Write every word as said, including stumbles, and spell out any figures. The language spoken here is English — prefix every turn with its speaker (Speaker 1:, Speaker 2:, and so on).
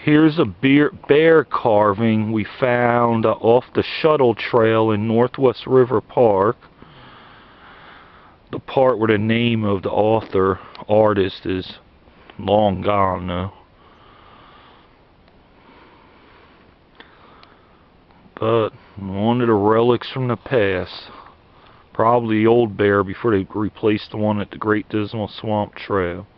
Speaker 1: Here's a bear, bear carving we found uh, off the Shuttle Trail in Northwest River Park. The part where the name of the author, artist, is long gone now. But one of the relics from the past. Probably the old bear before they replaced the one at the Great Dismal Swamp Trail.